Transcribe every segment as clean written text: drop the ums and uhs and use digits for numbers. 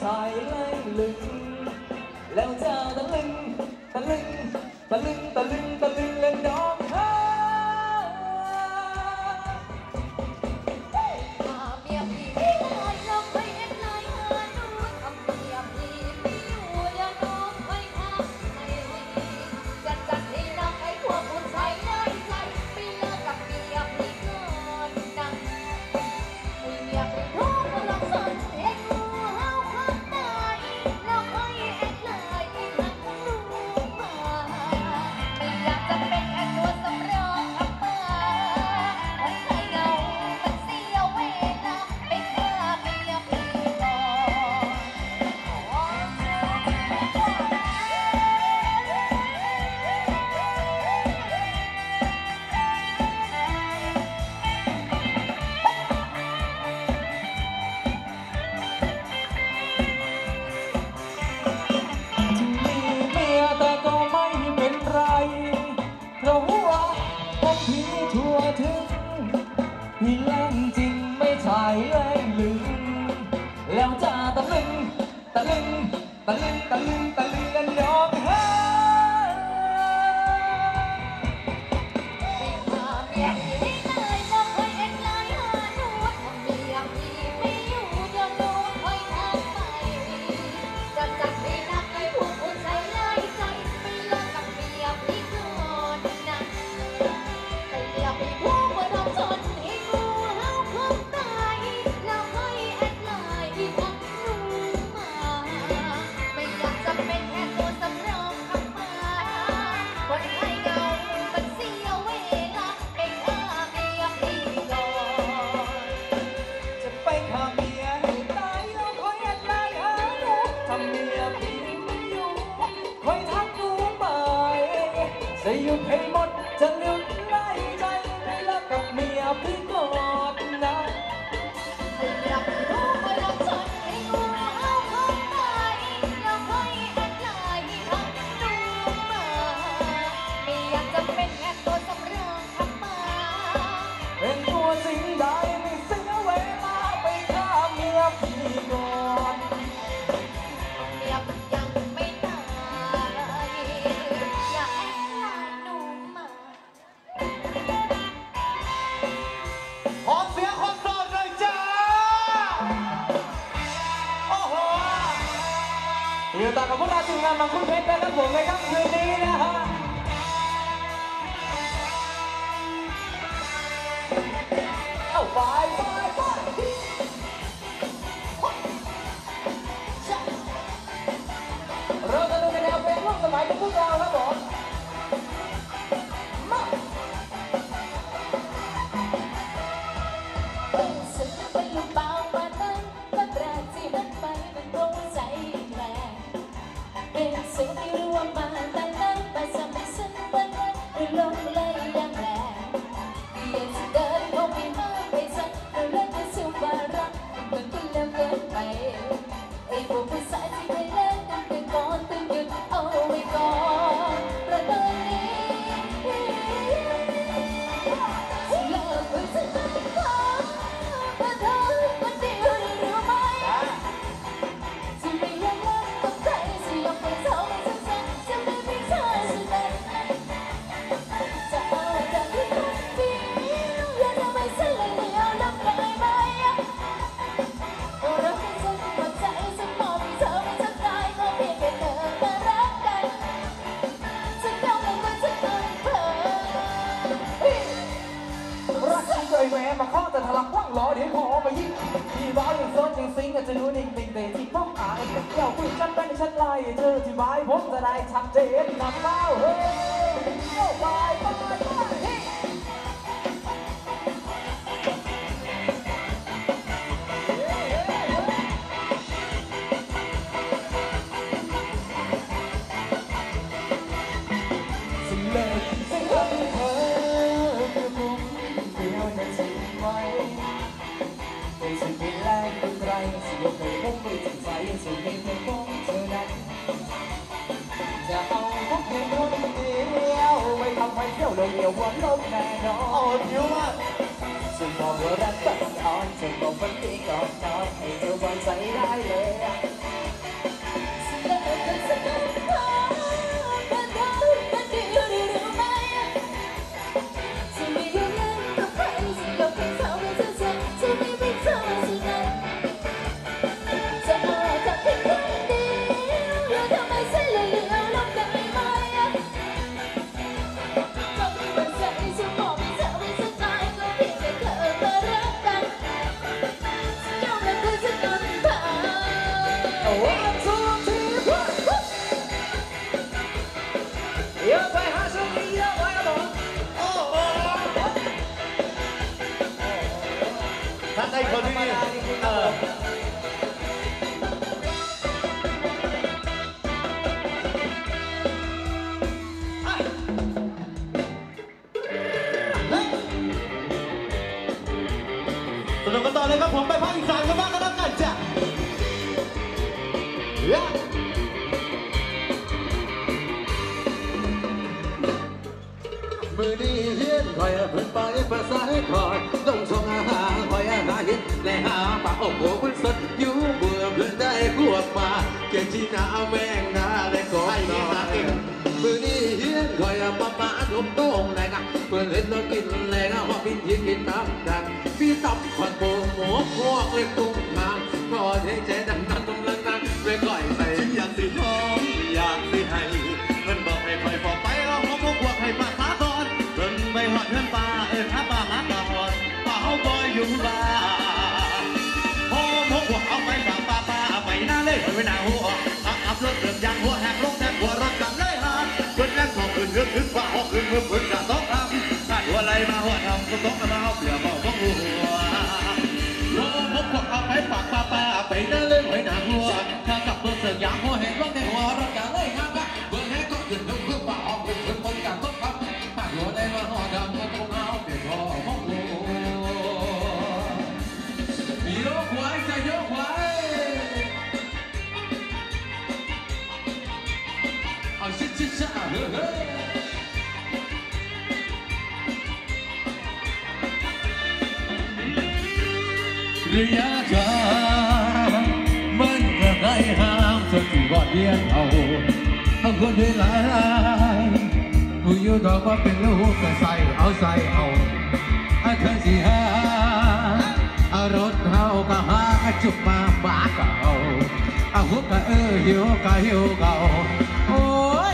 ใส่ไล่ลึงแล้วจะตะลึงตะลึงตะลึงตะลึงตะลึงเล่นดอกฮาเมียพี่ไม่ลอยลงไปเอ็ดลอยหาหนูทำเมียพี่ไม่อยู่เดี๋ยวน้องไปทำให้จัดให้น้องให้พวกผู้ชายน้อยใจไม่เลิกกับเมียพี่ก่อนนะให้เมียพี่ทุกคนลองสนให้งูเห่าข้างในแล้วค่อยเอ็ดเลยให้ทักหนูมาไม่อยากจะเป็นแค่ตัวสำรองอับมาวันใครเหงามันเสียเวลาไปฆ่าเมียพี่ก่อนถึงมีเมียแต่ก็ไม่เป็นไรเพราะว่าผมพี่ทั่วถึงพี่เล่นจริงไม่ใช่เล่นลึงแล้วจะตะลึงตะลึงตะลึงตะลึงตะลึงกันดอกฮาไปฆ่าเมียพี่ให้เลยแล้วค่อยเอ็ดเลยหาหนูถ้าเมียพี่ไม่อยู่เดี๋ยวหนูค่อยทำให้จะจัดให้นักให้พวกผู้ชายไล่ใจไม่เลิกกับเมียพี่ก่อนนะให้เมียพี่พูดว่าเราทนให้งูเห่าข้างในแล้วค่อยเอ็ดเลยที่ทักหนูมาไม่อยากจะเป็นแค่ตัวสำรองขับมาคนไข้เหงามันเสียเวลาไปฆ่าเมียพี่ก่อนจะไปฆ่าเมียให้ตายแล้วคอยแอดไลน์หาหนูทำเมียพี่ไม่อยู่คอยทักดูไปจะหยุดให้หมดจะหยุดไล่ใจไม่รักกับเมียพี่ก่อนนะให้เมียพี่รู้ว่าเราทนให้งูเห่าข้างในแล้วค่อยแอดไลน์ให้ทักหนูมาไม่อยากจะเป็นแค่ตัวสำรองขับมาเป็นตัวจริงได้ไม่เสียเวลาไปฆ่าเมียพี่ก่อนเมียพี่ยังไม่ตายอย่าแอดไลน์หนูมาขอเสียงคนโสดหน่อยจ้าโอ้โหอยู่ต่อกับพวกเราทีมงานบางคุณเพชรนะครับผมในค่ำคืนนี้นะฮะเอาไปเราจะดูในแนวเพลงร่วมสมัยของพวกเราครับผมมาฉันเป็นลูกเบามานั้นตั้งแต่ที่มันไปมันตรงใจแรงเป็นสิ่งที่ร่วมมาแต่นั้นแต่ทำให้ฉันวันนั้นได้ลงเลยอย่างแรงอยากจะเดินเข้าไปมากไปสักแต่เรื่องที่สุบารักมันก็เร็วเกินไปไอ้พวกผู้ชายที่เคยเล่นกันไปก่อนต้องหยุดเอาไว้ก่อนเพราะตอนนี้เลิกกับฉันได้ก่อนเพราะเธอคนเดียวได้รู้ไหมจะไม่ยังรักกับใครจะยอมให้เธอไม่สนใจจะไม่มีเธอฉันเลยจะเอาแต่ที่คนเดียวอย่าทำให้ฉันเลยเดียวนับได้ไหมรักให้ฉันหมดใจฉันมองให้เธอไม่สนใจก็เพียงแค่เธอมารักกันฉันต้องเป็นคนฉันต้องเพ้อรักฉันเคยแม้มาข้อแต่ทะลักว่างล้อเดี๋ยวขอไปยิงที่บ้านยังโซนยังซิงจะรู้นิ่งติงเตะที่พ้องอายเดี๋ยวคุยกันเป็นฉันไล่เธอที่บ้านผมจะได้ชัดเจนนำเล่าเฮ้ยโอ้บายบายบายเฮ้ยสิ่งเล็กสิ่งเล็กเธอคือผมเดียวจะทิ้งไว้แต่สิ่งที่แรกเป็นไรสิ่งที่ผมไม่ถึงใจสิ่งที่ผมเธอนั้นจะเอาพวกเธอคนเดียวไม่ทำให้เที่ยวเลยเดียววันลบแน่นอนอยู่ว่าฉันบอกว่ารักกันอ่อนฉันบอกวันนี้ก่อนนอนให้เธอวางใจได้เลยเลยครับผมไปภาคอีสานกันบ้างก็แล้วกันจ้ะมือนี้เฮียนคอยเพิ่นไปภาษาคอยต้องส่งอาหารคอยหาเห็ดและหาปลาโอ้โหเพิ่นสดอยู่เบื่อเพิ่นได้กวดมาเกี่ยจีน่าแมงดาและกอยนอนมือนี้เฮียนคอยป้าทุบโต้งแรงเพิ่นเล่นแล้วกินแรงว่าพี่ยิงกินน้ำกันพี่ตับผัดโป่งหมูพวกเล็กตุ้งทางพอให้ใจดังนั้นตุ้มลังนั้นเลยก่อยใส่อยากสิหอมอยากสิให้เพิ่นบอกให้คอยบอกไปเอาหัวพวกพวกให้ป้าสาก่อนเพิ่นไปหอดเพื่อนป้าหาป้าหาตาหอดป้าเขาบ่อยู่บ้านพอพวกพวกเอาไปฝากป้าไปหน้าเลยไปหน้าหัวขับรถเดือดยางหัวแหกลงแทงหัวรถกันเลยฮะเพิ่นนั่งของอื่นขึ้นฟ้าออกขึ้นเพิ่นกะต้องทำถ้าหัวไรมาหัวทำก็ต้องมาเอาเปลี่ยนบอกว่าหัวพวกพวกเอาไปฝากป้าไปหน้าเลยไปหน้าหัวถ้ากับเพิ่นเสือกยางหัวแหกลงแทงหัวรถกันเลยฮะเพิ่นแหกก็ขึ้นขึ้นฟ้าออกขึ้นเพิ่นกะต้องทำถ้าหัวได้มาหัวทำก็ต้องเอาเปลี่ยนบอกว่าหัวโยกไว้จะโยกไว้เอาชิชิชาเฮ้ยระยะทางมันก็ได้ห่างสักกี่วันเดียวเอาคนที่หลายผู้อยู่ดอกว่าเป็นลูกก็ใส่เอาเคยสิหารถเฮาก็หาจุกมาบาเก่าหัวก็หิวก็หิวเก่าโอ้ย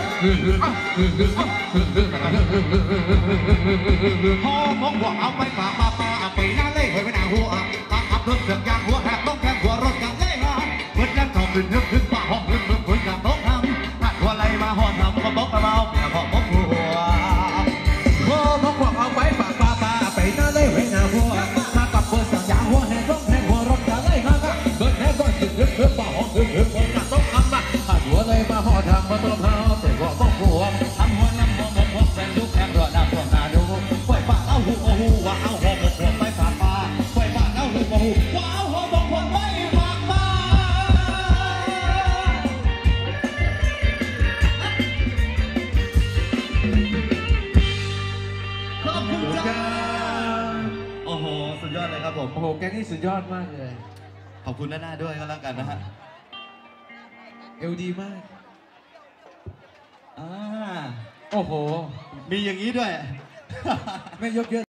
พอมองว่าเอาไปฝากป้าไปหน้าเล่ไปหน้าหัวขับรถเสือกยางหัวแหกต้องแทงหัวรถกันเลยฮะเพิ่นยังต้องขึ้นป้าห้องขึ้นกับต้องทำถ้าหัวไรมาหอดทำก็บอกกระเมาแต่พอมองหัวพอมองว่าเอาไปฝากป้าไปหน้าเล่ไปหน้าหัวกับเพิ่นเสือกยางหัวแหกต้องแทงหัวรถกันเลยฮะเพิ่นแหกก็ขึ้นป้าห้องขึ้นกับต้องทำถ้าหัวไรมาหอดทำก็ต้องเมาแต่พอมองหัวทำหัวน้ำหัวแฟนลูกแข่งรอดน้ำท่วมนาดูปล่อยป้าเอาหูว่าเอาหัวไปฝากป้าปล่อยป้าเอาหูว่าเอาหัวไปฝากป้าขอบคุณจ้าโอ้โหสุดยอดเลยครับผมโอ้โหแกนี่สุดยอดมากเลยขอบคุณหน้าด้วยก็แล้วกันนะฮะเอลดีมากโอ้โหมีอย่างนี้ด้วยไม่ยกเยอะ